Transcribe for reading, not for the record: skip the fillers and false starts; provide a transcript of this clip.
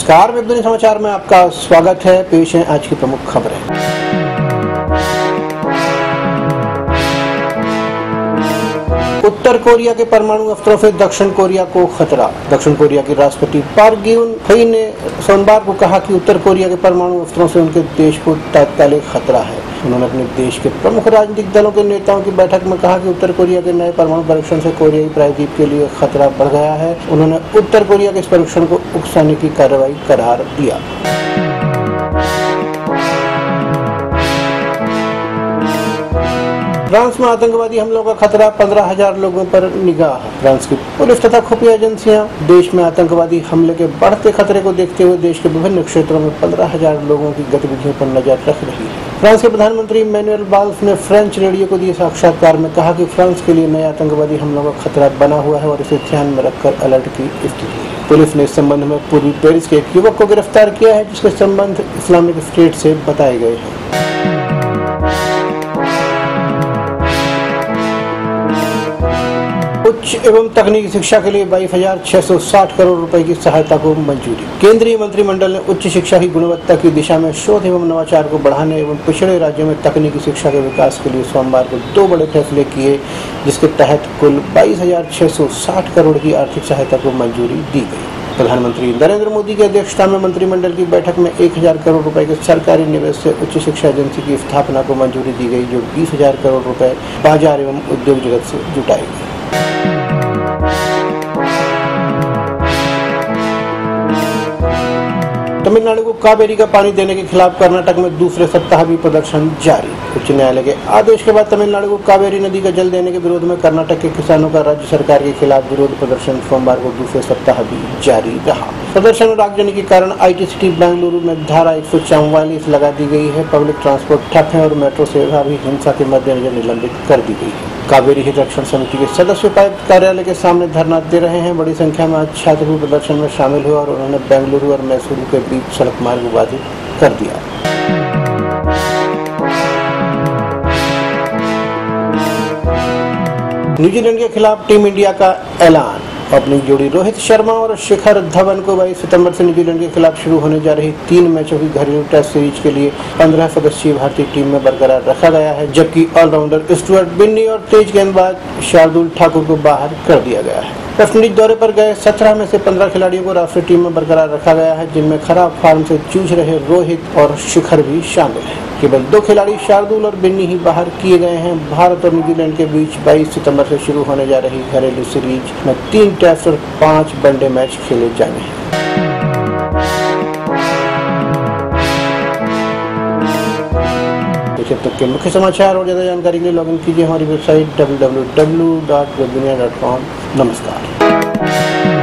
नमस्कार, वेब समाचार में आपका स्वागत है। पेश है आज की प्रमुख खबरें। उत्तर कोरिया के परमाणु अस्त्रों से दक्षिण कोरिया को खतरा। दक्षिण कोरिया के राष्ट्रपति पार्क गेun-हye ने सोमवार को कहा कि उत्तर कोरिया के परमाणु अस्त्रों से उनके देश को तात्कालिक खतरा है। उन्होंने अपने देश के प्रमुख राजनीतिक दलों के नेताओं की बैठक में कहा कि उत्तर कोरिया के नए परमाणु परीक्षण से कोरियाई प्रायद्वीप के लिए खतरा बढ़ गया है। उन्होंने उत्तर कोरिया के इस परीक्षण को उकसाने की कार्रवाई करार दिया। फ्रांस में आतंकवादी हमलों का खतरा, 15,000 लोगों पर निगाह। फ्रांस की पुलिस तथा खुफिया एजेंसियां देश में आतंकवादी हमले के बढ़ते खतरे को देखते हुए देश के विभिन्न क्षेत्रों में 15,000 लोगों की गतिविधियों पर नजर रख रही है। फ्रांस के प्रधानमंत्री मैनुएल वाल्स ने फ्रेंच रेडियो को दिए साक्षात्कार में कहा कि फ्रांस के लिए नए आतंकवादी हमलों का खतरा बना हुआ है और इसे ध्यान में रखकर अलर्ट की स्थिति है। पुलिस ने इस संबंध में पूर्वी पेरिस के एक युवक को गिरफ्तार किया है, जिसके संबंध इस्लामिक स्टेट से बताए गए हैं। उच्च एवं तकनीकी शिक्षा के लिए 22,660 करोड़ रुपए की सहायता को मंजूरी। केंद्रीय मंत्रिमंडल ने उच्च शिक्षा की गुणवत्ता की दिशा में शोध एवं नवाचार को बढ़ाने एवं पिछड़े राज्यों में तकनीकी शिक्षा के विकास के लिए सोमवार को 2 बड़े फैसले किए, जिसके तहत कुल 22,660 करोड़ की आर्थिक सहायता को मंजूरी दी गई। प्रधानमंत्री नरेंद्र मोदी की अध्यक्षता में मंत्रिमंडल की बैठक में 1,000 करोड़ रुपए के सरकारी निवेश से उच्च शिक्षा एजेंसी की स्थापना को मंजूरी दी गई, जो 20,000 करोड़ रुपए बाजार एवं उद्योग जगत से जुटाएगी। तमिलनाडु को कावेरी का पानी देने के खिलाफ कर्नाटक में दूसरे सप्ताह भी प्रदर्शन जारी। उच्च न्यायालय के आदेश के बाद तमिलनाडु को कावेरी नदी का जल देने के विरोध में कर्नाटक के किसानों का राज्य सरकार के खिलाफ विरोध प्रदर्शन सोमवार को दूसरे सप्ताह भी जारी रहा। प्रदर्शन और आगजनी के कारण IT सिटी बेंगलुरु में धारा 144 लगा दी गई है। पब्लिक ट्रांसपोर्ट ठप है और मेट्रो सेवा भी हिंसा के मद्देनजर निलंबित कर दी गई है। कावेरी हित रक्षण समिति के सदस्य उपायुक्त कार्यालय के सामने धरना दे रहे हैं। बड़ी संख्या में छात्र भी प्रदर्शन में शामिल हुए और उन्होंने बेंगलुरु और मैसूरू के बीच सड़क मार्ग बाधित कर दिया। न्यूजीलैंड के खिलाफ टीम इंडिया का ऐलान। ओपनिंग जोड़ी रोहित शर्मा और शिखर धवन को 22 सितंबर से न्यूजीलैंड के खिलाफ शुरू होने जा रही 3 मैचों की घरेलू टेस्ट सीरीज के लिए 15 सदस्यीय भारतीय टीम में बरकरार रखा गया है, जबकि ऑलराउंडर स्टुअर्ट बिन्नी और तेज गेंदबाज शार्दुल ठाकुर को बाहर कर दिया गया है। वेस्ट इंडीज दौरे पर गए 17 में से 15 खिलाड़ियों को राष्ट्रीय टीम में बरकरार रखा गया है, जिनमें खराब फॉर्म से जूझ रहे रोहित और शिखर भी शामिल हैं। केवल 2 खिलाड़ी शार्दुल और बिन्नी ही बाहर किए गए हैं। भारत और न्यूजीलैंड के बीच 22 सितंबर से शुरू होने जा रही घरेलू सीरीज में 3 टेस्ट और 5 वनडे मैच खेले जाने हैं। जब तक के मुख्य समाचार और ज्यादा जानकारी के लिए लॉगिन कीजिए हमारी वेबसाइट www.webdunia.com। नमस्कार।